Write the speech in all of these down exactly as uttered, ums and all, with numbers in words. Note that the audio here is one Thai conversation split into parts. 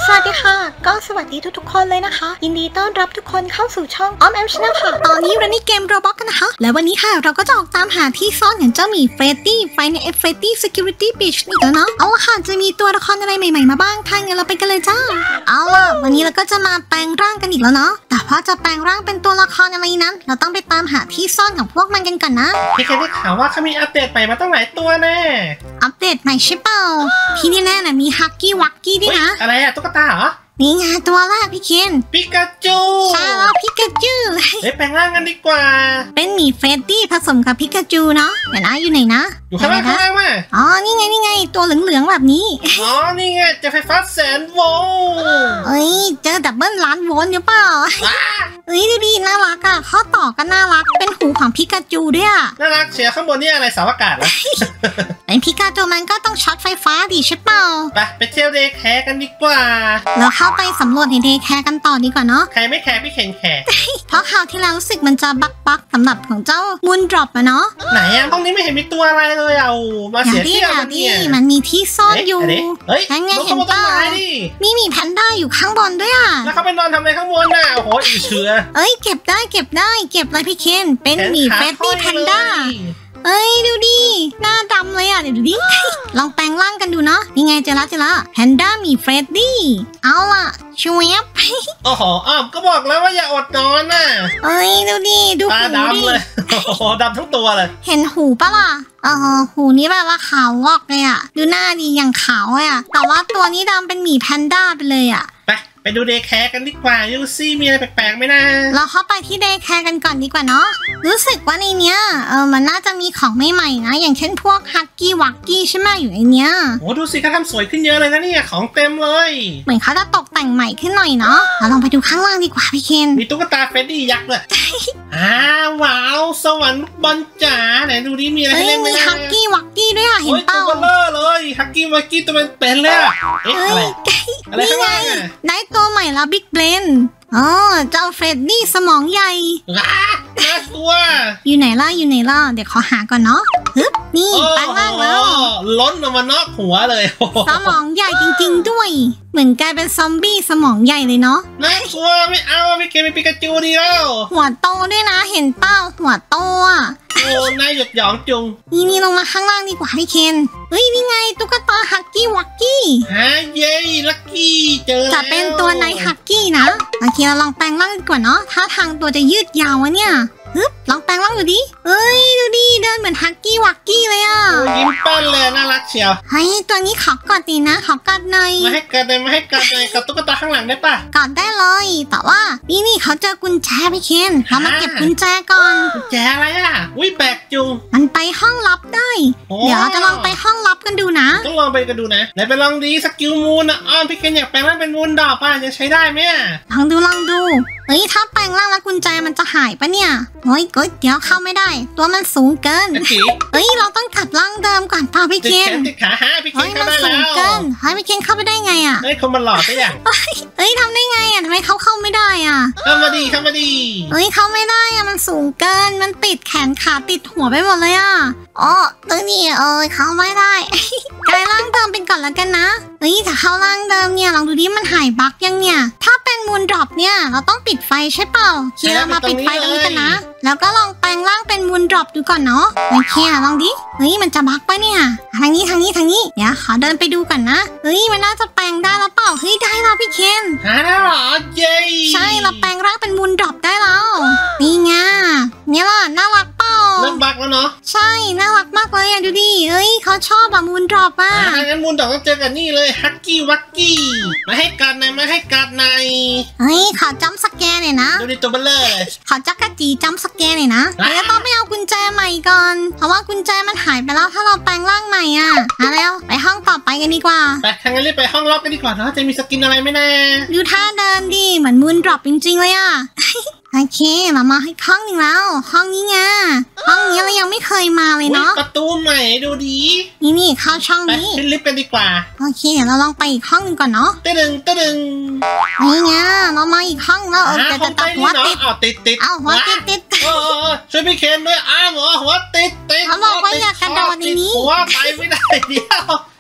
สวัสดีค่ะก็สวัสดีทุกๆคนเลยนะคะยินดีต้อนรับทุกคนเข้าสู่ช่องออมแอมชาแนลค่ะตอนนี้เราในเกมโรบล็อกกันนะคะและวันนี้ค่ะเราก็จะออกตามหาที่ซ่อนของเจ้าหมีเฟรดดี้ไฟในเฟรดดี้ Security Breach นี่แล้วเนาะเอาละค่ะจะมีตัวละครอะไรใหม่ๆมาบ้างถ้างั้นเราไปกันเลยจ้าเอาล่ะวันนี้เราก็จะมาแปลงร่างกันอีกแล้วเนาะแต่พอจะแปลงร่างเป็นตัวละครอะไรนั้นเราต้องไปตามหาที่ซ่อนของพวกมันกันก่อนนะพี่เคยได้ข่าวว่าเขามีอัปเดตใหม่มาตั้งหลายตัวแน่อัปเดตใหม่ใช่เปล่าที่นี่แน่น่ะมีฮักกี้วักกี้ด้วยนะอะไรอะตุ๊กตาเหรอนี่ไงตัวแรกพี่เคนปิกาจูใช่แล้วพิกาจูเฮ้ยแปลงร่างกันดีกว่าเป็นหมีเฟรดดี้ผสมกับพิกาจูเนาะเดี๋ยวนะอยู่ไหนนะอยู่ข้างล่างข้างล่างมาอ๋อนี่ไงนี่ไงตัวเหลืองๆแบบนี้อ๋อนี่ไงจะไฟฟ้าแสนโวลต์เอ้ยเจอดับเบิลล้านโวลต์หรือเปล่าเอ้ยดูดีน่ารักอ่ะข้อต่อก็น่ารักเป็นหูของพิกาจูด้วยอ่ะน่ารักเชียร์ข้างบนนี่อะไรเสาอากาศเหรอเป็นพิกาจูมันก็ต้องช็อตไฟฟ้าดิใช่เปล่าไปไปเที่ยวเดย์แคร์กันดีกว่าแล้วเข้าไปสำรวจในเดย์แคร์กันต่อดีกว่าเนาะใครไม่แคร์พี่เคนแคร์เพราะคราวที่แล้วรู้สึกมันจะบักบักสำหรับของเจ้ามูนดรอปอะเนาะไหนอะห้องนี้ไม่เห็นมีตัวอะไรเลยเอามาเสียเที่ยวกันเนี่ยมันมีที่ซ่อนอยู่เฮ้ยนั่นไงเห็นป่ะมีหมีแพนด้าอยู่ข้างบนด้วยอะแล้วเขาไปนอนทำอะไรข้างบนน่ะโอ้โหอีเชือเอ้ยเก็บได้เก็บได้เก็บเลยพี่เคนเป็นหมีเฟรดดี้แพนด้าเอ้ยดูดิหน้าดำเลยอ่ะเดี๋ยวดูดิลองแปลงร่างกันดูเนาะยังไงเจละเจละแพนด้ามีเฟรดดี้เอาล่ะช่วยบโอ้โหอ้าวก็บอกแล้วว่าอย่าอดนอนน่ะเอ้ยดูดิดูหูดิดำเลยโอ้โหดำทั้งตัวเลยเห็นหูปะล่ะเออหูนี้แบบว่าขาววอกเลยอ่ะดูหน้าดีอย่างขาวเลยอ่ะแต่ว่าตัวนี้ดำเป็นหมีแพนด้าไปเลยอ่ะไปไปดูเดย์แคร์กันดีกว่ายูซี่มีอะไรแปลกๆไหมนะเราเข้าไปที่เดย์แคร์กันก่อนดีกว่าเนาะรู้สึกว่าในเนี้ยเออมันน่าจะมีของใหม่ๆนะอย่างเช่นพวกฮักกี้วักกี้ใช่ไหมอยู่ในเนี้ยโอ้ดูสิเขาทำสวยขึ้นเยอะเลยนะเนี่ยของเต็มเลยเหมือนเขาจะตกแต่งใหม่ขึ้นหน่อยเนาะเราลองไปดูข้างล่างดีกว่าพี่เคนมีตุ๊กตาเฟรดดี้ยักษ์เลยอ้าวว้าวสวรรค์บอลจ๋าไหนดูดิมีอะไรให้เล่นไหมมีฮักกี้วักกี้ด้วยอ่ะเห็นเปล่าตัวเบลอเลยฮักกี้วักกี้ตัวเป็นๆเลยเอ๊ะอะไรอะไรข้างล่างอ่ะได้ตัวใหม่แล้วบิ๊กเบรนอ๋อเจ้าเฟรดดี้สมองใหญ่น่ากลัวอยู่ไหนล่ะอยู่ไหนล่ะเดี๋ยวขอหาก่อนเนาะฮึบนี่แปลงร่างแล้วล้นออกมานอกหัวเลยสมองใหญ่จริงๆด้วยเหมือนกลายเป็นซอมบี้สมองใหญ่เลยเนาะน่ากลัวไม่เอาไม่เกมเป็นปิกาจูดีแล้วหัวโตด้วยนะเห็นเป้าหัวโตอ่ะโอ้นายหยดหยองจุงนี่นี่ลงมาข้างล่างดีกว่าพี่เคนเฮ้ยนี่ไงตุ๊กตาฮักกี้วักกี้ฮะเย้ลักกี้เจอจะเป็นตัวไหนฮักกี้นะโอเคเราลองแปลงร่างดีกว่าเนาะถ้าทางตัวจะยืดยาววะเนี่ยฮึบลองแปลงร่างดูดิเอ้ยดูดิเดินเหมือนฮักกี้วักกี้เลยอ่ะยิ้มแป้นเลยน่ารักเชียวเฮ้ยตัวนี้ขอกอดดีนะขอกอดหน่อยมาให้กอดเลยมาให้กอดเลยกับตุ๊กตาข้างหลังได้ปะกอดได้เลยแต่ว่านี่นี่เขาเจอกุญแจพี่เคนเรามาเก็บกุญแจก่อนกุญแจอะไรอ่ะอุ้ยแบกจุงมันไปห้องลับได้เดี๋ยวเราจะลองไปห้องลับกันดูนะต้องลองไปกันดูนะไหนไปลองดีสกิลมูนอ่ะอ้อพี่เคนอยากแปลงร่างเป็นมูนดอกป่ะจะใช้ได้ไหมลองดูลองดูเฮ้ยถ้าแปลงร่างแล้วกุญแจมันจะหายปะเนี่ยโอ้ยก็เดี๋ยวเข้าไม่ได้ตัวมันสูงเกินเฮ้ยเราต้องกลับร่างเดิมก่อนป่ะพี่เคนติดขาฮะพี่เคนเข้าได้แล้วเฮ้ยพี่เคนเข้าไปได้ไงอ่ะเฮ้ยคนมันหล่อไปอย่างเฮ้ยทำได้ไงอ่ะทำไมเขาเข้าไม่ได้อ่ะเข้ามาดีเข้ามาดีเฮ้ยเข้าไม่ได้อ่ะมันสูงเกินมันติดแขนขาติดหัวไปหมดเลยอ่ะอ๋อตัวนี้เอ้ยเข้าไม่ได้กลายร่างเดิมเป็นก่อนแล้วกันนะเฮ้ยถ้าเข้าร่างเดิมเนี่ยลองดูดิมันหายบั๊กยังเนี่ยถ้าเป็นมูนดรอปเนี่ยเราต้องปิดไฟใช่เปล่าคีเรามาปิดไฟตรงนี้กันนะแล้วก็ลองแปลงร่างเป็นมูนดรอปดูก่อนเนาะโอเคลองดิเฮ้ยมันจะบั๊กปะเนี่ยทางนี้ทางนี้ทางนี้เดี๋ยวขอเดินไปดูก่อนนะเฮ้ยมันน่าจะแปลงได้แล้วเปล่าเฮ้ยได้แล้วพี่เคนหาได้หรอเย้ใช่เราแปลงร่างเป็นมูนดรอปได้แล้วนี่ไงเนี่ยล่ะน่ารักเปล่าเริ่มบั๊กแล้วเนาะใช่น่ารักมากเลยอ่ะดูดิเฮ้ยเขาชอบอะมูนดรอปอ่ะงั้นมูนดรอปต้องเจอกันนี่เลยฮักกี้วักกี้มาให้กัดหน่อยมาให้กัดหน่อยเฮ้ยขอจัมสแกนหน่อยนะดูดิตัวเบลเลอร์เลยขอจักรจีจัมสแกนหน่อยนะเดี๋ยวต้องไปเอากุญแจใหม่ก่อนเพราะว่ากุญแจมันหายไปแล้วถ้าเราแปลงร่างใหม่อ่ะมาแล้วไปห้องต่อไปกันดีกว่าไปทางนั้นรีบไปห้องล็อกกันดีกว่าเนาะจะมีสกินอะไรไหมนะดูท่าเดินดิเหมือนมูนดรอปจริงๆเลยอ่ะโอเคเรามาให้ห้องหนึ่งแล้วห้องนี้ไงห้องนี้เรายังไม่เคยมาเลยเนาะประตูใหม่ดูดีนี่นี่เข้าช่องนี้ขึ้นลิฟต์กันดีกว่าโอเคเดี๋ยวเราลองไปอีกห้องนึงก่อนเนาะตึดึงตึดึงนี่ไงเรามาอีกห้องแล้วเออจะจะตัดหัวติดเอาติดติดเอาหัวติดติดช่วยพี่เคนด้วยอ้าวหัวหัวติดติดเขาบอกว่าอย่ากระโดดในนี้หัวไปไม่ได้เดียว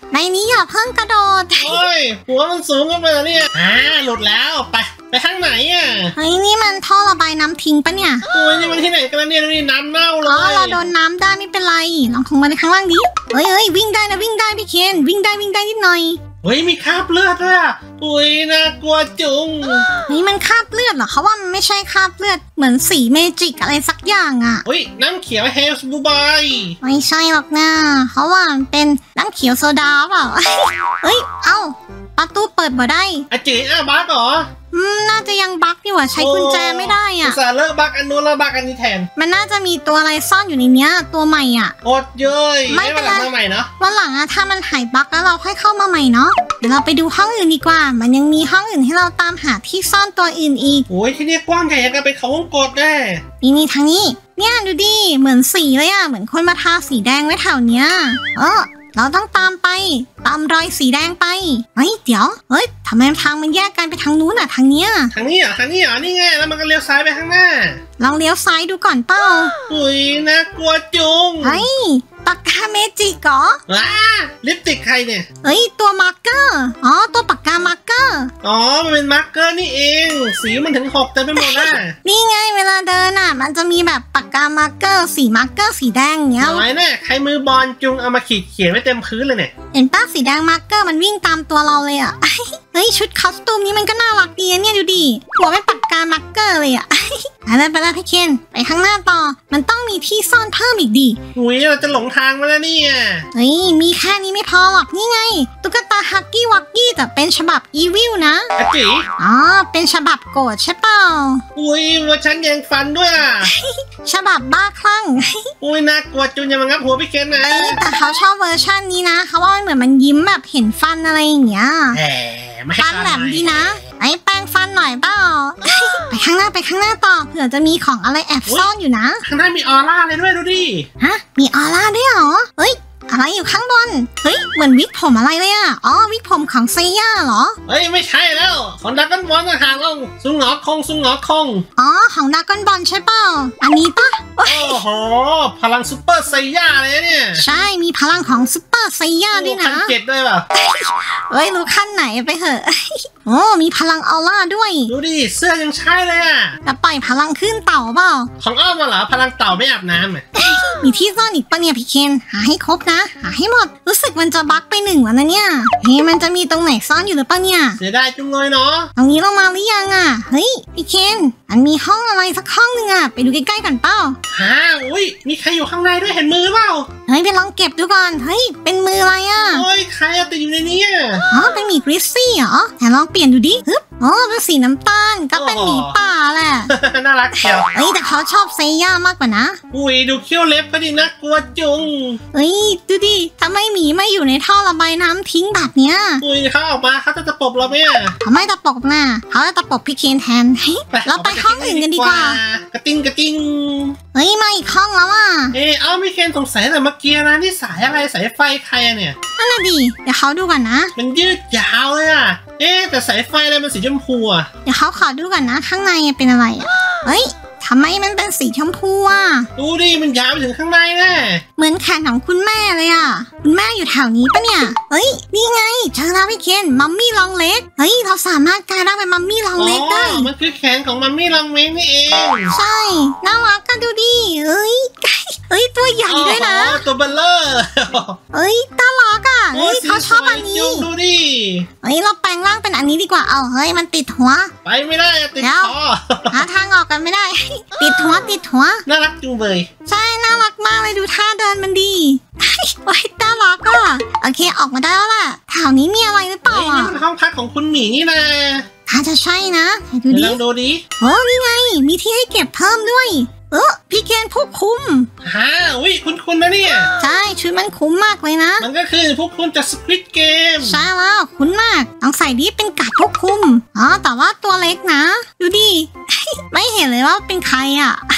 ในนี้อย่าเพิ่งกระโดดโอ้ยหัวมันสูงขึ้นไปแล้วเนี่ยอ่าหลุดแล้วไปไปทางไหนอ่ะเฮ้ยนี่มันท่อระบายน้ำทิ้งปะเนี่ยโอ้ยนี่มันที่ไหนกันเนี่ยนี่น้ำเน่าเลอ๋อย เราโดนน้ำได้ไม่เป็นไรลองลงมาในข้างล่างดิเฮ้ยเฮ้ยวิ่งได้นะวิ่งได้พี่เคนวิ่งได้วิ่งได้นิดหน่อยเฮ้ยมีคราบเลือดด้วยอ่ะอุ้ยน่ากลัวจุงนี่มันคราบเลือดเหรอเขาว่ามันไม่ใช่คราบเลือดเหมือนสีเมจิกอะไรสักอย่างอ่ะเฮ้ยน้ำเขียวเฮลส์บูบายไม่ใช่หรอกนะเขาว่ามันเป็นน้ำเขียวโซดาเปล่า เฮ้ยเอ้าประตูเปิดบ่ได้อาจีอ่ะบักเหรออืมน่าจะยังบั๊กอยู่อะใช้กุญแจไม่ได้อุอ่ะตส่าห์เลิกบักอันนู้นแล้วบักอันนี้แทนมันน่าจะมีตัวอะไรซ่อนอยู่ในเนี้ยตัวใหม่อ่ะอดเย้ยไม่เป็นไรมาใหม่เนาะวันหลังอะถ้ามันหายบั๊กแล้วเราค่อยเข้ามาใหม่เนาะเดี๋ยวเราไปดูห้องอื่นดีกว่า มันยังมีห้องอื่นให้เราตามหาที่ซ่อนตัวอื่นอีกโอ้ยที่นี่กว้างใหญ่ยังกันเป็นเขาวงกตแน่นี่นี่ทางนี้ เนี่ยดูดิเหมือนสีเลยอะเหมือนคนมาทาสีแดงไว้แถวเนี้ยเออเราต้องตามไปตามรอยสีแดงไปเฮ้ยเดี๋ยวเฮ้ยทำไมทางมันแยกกันไปทางนู้นอะทางเนี้ยทางนี้เหรอทางนี้เหรอนี่ไงแล้วมันก็เลี้ยวซ้ายไปข้างหน้าลองเลี้ยวซ้ายดูก่อนเป้าอุ้ยน่ากลัวจุงเฮ้ยปากกาเมจิกเหรอว้าลิปสติกใครเนี่ยเฮ้ยตัวมาร์กเกอร์อ๋อตัวปากกามาร์กเกอร์อ๋อมันเป็นมาร์กเกอร์นี่เอง สีมันถึงหกเต็มไปหมดนะนี่ไงเวลาเดินอ่ะ มันจะมีแบบปากกามาร์กเกอร์สีมาร์กเกอร์สีแดงอย่างเงี้ยน้อยแน่ใครมือบอลจุงเอามาขีดเขียนไว้เต็มพื้นเลยเนี่ยเห็นป้าสีแดงมาร์กเกอร์มันวิ่งตามตัวเราเลยอ่ะ เฮ้ยชุดคอสตูมนี้มันก็น่ารักดีนะเนี่ยดูดิหัวเป็นปากกามาร์กเกอร์เลยอ่ะ ไปเลยไปเลยพี่เคนไปข้างหน้าต่อ มันต้องมีที่ซ่อนเพิ่มอีกดิอุ้ยเราจะหลงทางมาแล้วเนี่ยเฮ้ยมีแค่นี้ไม่พอหรอกนี่ไงตุ๊กตาฮักกี้วักกี้แต่เป็นฉบับอีวิลนะอาจิอ๋อเป็นฉบับโกรธใช่เปล่าอุ้ยเวอร์ชันแยงฟันด้วยอ่ะฉบับบ้าคลั่งอุ้ยน่ากลัวจุงอย่ามางับหัวพี่เคนนะเอ้ยแต่เขาชอบเวอร์ชันนี้นะเขาว่ามันเหมือนมันยิ้มแบบเห็นฟันอะไรอย่างเงี้ยแหมไม่ให้ฟันแหลมดีนะไอ้แปรงฟันหน่อยเปล่า ไปข้างหน้าไปข้างหน้าต่อเผื่อจะมีของอะไรแอบซ่อนอยู่นะข้างหน้ามีออร่าเลยด้วยดูดิฮะมีออร่าด้วยเหรอเฮ้ยอะไรอยู่ข้างบนเฮ้ยเหมือนวิกผมอะไรเลยอ่ะอ๋อวิกผมของเซย่าเหรอเฮ้ยไม่ใช่แล้วของดักกันบอลนะฮะลงซุงหงอคงซุงหงอคงอ๋อของดราก้อนบอลใช่เปล่าอันนี้ปะโอ้โหพลังซุปเปอร์ไซย่าเลยเนี่ยใช่มีพลังของซุปเปอร์เซย่าด้วยนะขั้นเจ็ดด้วยเปล่าเฮ้ยรู้ขั้นไหนไปเหอะ โอ้มีพลังออร่าด้วยดูดิเสื้อยังใช่เลยอ่ะจะปล่อยพลังขึ้นเต่าเปล่าของอ้อมมาเหรอพลังเต่าไม่อาบน้ำอ่ะมีที่ซ่อนอีกปะเนี่ยพี่เคนหาให้ครบนะ หาให้หมด รู้สึกมันจะบั๊กไปหนึ่งแล้วนะเนี่ยเฮ้ยมันจะมีตรงไหนซ่อนอยู่หรือปะเนี่ยเสียดายจุงเลยเนาะตรงนี้เรามาหรือยังอ่ะเฮ้ยพี่เคนมันมีห้องอะไรสักห้องหนึ่งอ่ะไปดูใกล้ๆกันเปล่าฮะอุ้ยมีใครอยู่ข้างในด้วยเห็นมือเปล่าเฮ้ยไปลองเก็บดูก่อนเฮ้ยเป็นมืออะไรอ่ะโอ้ยใครอะติดอยู่ในนี้อะอ๋อเป็นหมีกริซซี่เหรอแต่ลองเปลี่ยนดูดิฮึบอ๋อเป็นสีน้ำตาลก็เป็นหมีป่าแหละน่ารักเชียวเฮ้ยแต่เขาชอบเซย่ามากกว่านะอุ้ยดูเขี้ยวเล็บก็ดีนะกลัวจุงเฮ้ยดูดิทำไมหมีไม่อยู่ในท่อระบายน้ำทิ้งแบบเนี้ยอุ้ยเขาออกมาเขาจะตะปบเราไหมอะเขาไม่ตะปบน่ะเขาจะตะปบพี่เคนแทนเฮ้ยเราไปห้องอื่นกันดีกว่ากระติ้งกระติ้งเฮ้ยมาอีกห้องแล้วอ่ะเอ๊ะเอาไม่เคนสงสัยแต่เมื่อกี้นะนี่สายอะไรสายไฟใครอะเนี่ยนั่นน่ะดิเดี๋ยวเขาดูก่อนนะมันยืดยาวเลยอะเอ๊ะแต่สายไฟอะไรมันสีชมพูอะเดี๋ยวเขาขอดูก่อนนะ ข้างในเป็นอะไรอ่ะเฮ้ยทำไมมันเป็นสีชมพูอ่ะดูดิมันยาวไปถึงข้างในแน่เหมือนแขนของคุณแม่เลยอ่ะคุณแม่อยู่แถวนี้ปะเนี่ยเฮ้ยนี่ไงเจอแล้วพี่เคนมัมมี่ลองเล็กเฮ้ยเราสามารถกลายร่างเป็นมัมมี่ลองเล็กได้อ๋อมันคือแขนของมัมมี่ลองเมงนี่เองใช่น่ารักกันดูดิเอ้ย เฮ้ยตัวใหญ่ด้วยนะอ๋อตัวเบลเลอร์เอ้ยน่ารักอ่ะเฮ้ยเขาชอบอันนี้จุงดูดิเฮ้ยเราแปลงร่างเป็นอันนี้ดีกว่าเอาเฮ้ยมันติดหัวไปไม่ได้อะติดเดี๋ยวคอหาทางออกกันไม่ได้ ติดหัวติดหัวน่ารักจุงเลยใช่น่ารักมากเลยดูท่าเดินมันดีโอ้ยน่ารักอ่ะโอเคออกมาได้แล้วล่ะแถวนี้มีอะไรหรือเปล่าเฮ้ยนี่อ่ะมันห้องพักของคุณหมีนี่นะถ้าจะใช่นะไหนดูดิลองดูดิโอ้นี่ไงมีที่ให้เก็บเพิ่มด้วย เออพี่เคนผู้คุมฮ่าอุ้ยคุณคุณนะเนี่ยใช่ชุดมันคุ้มมากเลยนะมันก็คือพวกคุณจากสควิดเกมใช่แล้วคุ้นมากต้องใส่ดิเป็นกาดผู้คุมอ๋อแต่ว่าตัวเล็กนะ ดูดิ ไม่เห็นเลยว่าเป็นใครอ่ะโอ้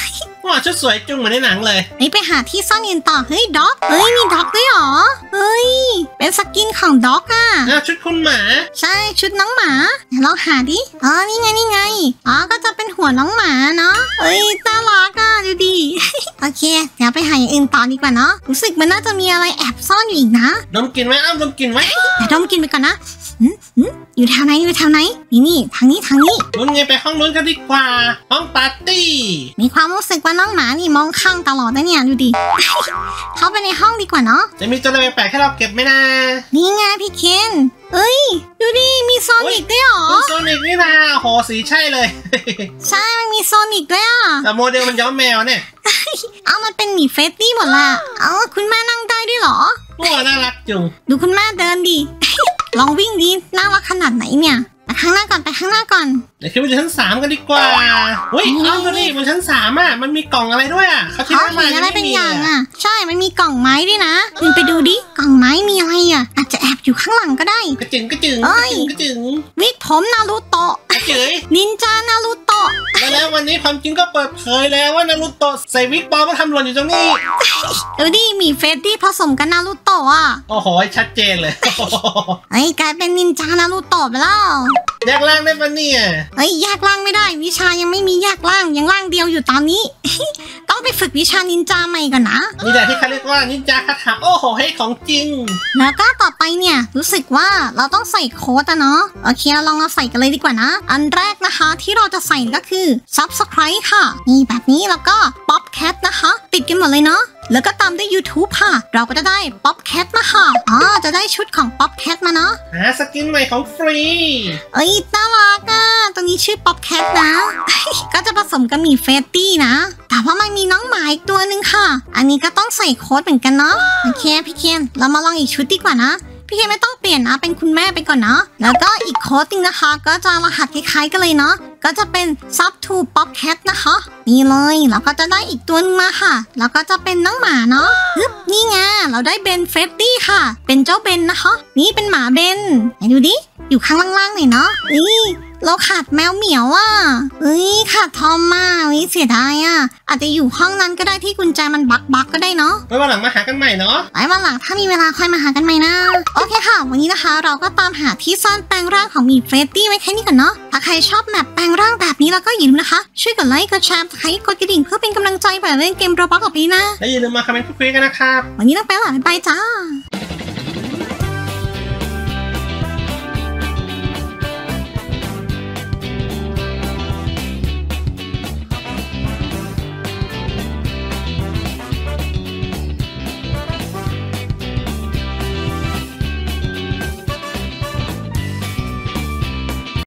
ว้าชุดสวยจุงเหมือนในหนังเลยนี่ไปหาที่ซ่อนเงินต่อเฮ้ยด็อกเฮ้ยมีด็อกด้วยเหรอเฮ้ยเป็นสกินของด็อกอ่ะอ้าวชุดคุณหมาใช่ชุดน้องหมาเดี๋ยวลองหาดิอ๋อนี่ไงนี่ไงอ๋อก็จะเป็นหัวน้องหมาเนาะเฮ้ยน่ารักอ่ะดูดิ โอเคเดี๋ยวไปหาอย่างอื่นต่อดีกว่าเนาะรู้สึกมันน่าจะมีอะไรแอบซ่อนอยู่อีกนะดมกลิ่นไว้อ้าวดมกลิ่นไว้เดี๋ยวดมกินไปก่อนนะหืมหืมอยู่แถวไหนอยู่แถวไหนนี่นี่ทางนี้ทางนี้นู้นไงไปห้องนู้นกันดีกว่าห้องปาร์ตี้มีความรู้สึกว่าน้องหมานี่มองข้างตลอดนะเนี่ยดูดิ เข้าไปในห้องดีกว่าเนาะจะมีตัวอะไรแปลกๆให้เราเก็บไหมนะนี่ไงพี่เคนเอ้ยดูดิมีโซนิกด้วยเหรอคุณโซนิกนี่นะโหสีใช่เลยใช่มันมีโซนิกด้วยอ่ะแต่โมเดลมันย้อมแมวเนี่ยเอามันเป็นหมีเฟสตี้หมดละเอาคุณแม่นั่งได้ด้วยเหรอโอ้น่ารักจุงดูคุณแม่เดินดิ ลองวิ่งดิน่ารักขนาดไหนเนี่ยไปข้างหน้าก่อนไปข้างหน้าก่อนเดี๋ยวขึ้นไปชั้นสามกันดีกว่าเฮ้ยอ้าวดูดิบนชั้นสามอ่ะมันมีกล่องอะไรด้วยอ่ะเขาที่เขาได้เห็มาน ยังอะไรไม่เป็นมีอย่างอ่ะอ่ะใช่มันมีกล่องไม้ด้วยนะคุณไปดูดิกล่องไม้มีอะไรอ่ะอาจจะแอบอยู่ข้างหลังก็ได้กระจึงกระจึงเอ้กระยจึงกระจึงวิกผมนารูโตะกระจึงนินจานารูโตะแล้วแล้ววันนี้ความจริงก็เปิดเผยแล้วว่านารุโตะใส่วิกปลอมมาทำหล่นอยู่ตรงนี้ดูดิหมีเฟสตี้ผสมกับนารูโตะอ่ะโอ้โหชัดเจนเลยเฮ้ยกลายเป็นนินจานารูโตะไปแล้วแยกล่างได้ปะเนี่ยเฮ้ยแยกร่างไม่ได้วิชายังไม่มีแยกร่างยังร่างเดียวอยู่ตอนนี้ ต้องไปฝึกวิชานินจาใหม่ก่อนนะนี่แหละที่เขาเรียกว่านินจาคาถาโอ้โหให้ของจริงแล้วก็ต่อไปเนี่ยรู้สึกว่าเราต้องใส่โค้ดอะเนาะโอเคเราลองเอาใส่กันเลยดีกว่านะ อันแรกนะคะที่เราจะใส่ก็คือ Subscribe ค่ะนี่แบบนี้แล้วก็ Popcat นะคะติดกันหมดเลยเนาะแล้วก็ตามด้วย YouTube ค่ะเราก็จะได้ Popcat มาค่ะอ๋อจะได้ชุดของ Popcat มาเนาะหาสกินใหม่ของฟรีเอ้ยน่ารักอะตัวนี้ชื่อ Popcat นะ ก็จะผสมกับหมีเฟตตี้นะแต่ว่ามันมีน้องหมาอีกตัวหนึ่งค่ะอันนี้ก็ต้องใส่โค้ดเหมือนกันเนาะโอเคพี่เคนเรามาลองอีกชุดดีกว่านะพี่เคนไม่ต้องเปลี่ยนนะเป็นคุณแม่ไปก่อนนะแล้วก็อีกโค้ดหนึงนะคะก็จะรหัสคล้ายๆกันเลยเนาะก็จะเป็น sub to popcat นะคะนี่เลยแล้วก็จะได้อีกตัวนึงมาค่ะแล้วก็จะเป็นน้องหมาเนาะฮึบนี่ไงเราได้เบนเฟรดดี้ค่ะเป็นเจ้าเบนนะคะนี่เป็นหมาเบนไหนดูดิอยู่ข้างล่างๆหน่อยเนาะนี่เราขาดแมวเหมียวอ่ะเอ้ยขาดทอมมาเอ้ยเสียดายอ่ะอาจจะอยู่ห้องนั้นก็ได้ที่กุญแจมันบักบักก็ได้เนาะไว้วันหลังมาหากันใหม่เนาะไว้วันหลังถ้ามีเวลาค่อยมาหากันใหม่นะโอเคค่ะวันนี้นะคะเราก็ตามหาที่ซ่อนแปลงร่างของหมีเฟรดดี้ไว้แค่นี้ก่อนเนาะถ้าใครชอบแมปแปลงร่างแบบนี้แล้วก็อย่าลืมนะคะช่วยกดไลค์กดแชร์ใครกดกระดิ่งเพื่อเป็นกำลังใจไปเล่นเกมโรบล็อกกับพี่นะและอย่าลืมมาคอมเมนต์พูดคุยกันนะครับวันนี้ต้องไปแล้วบ๊ายบายจ้า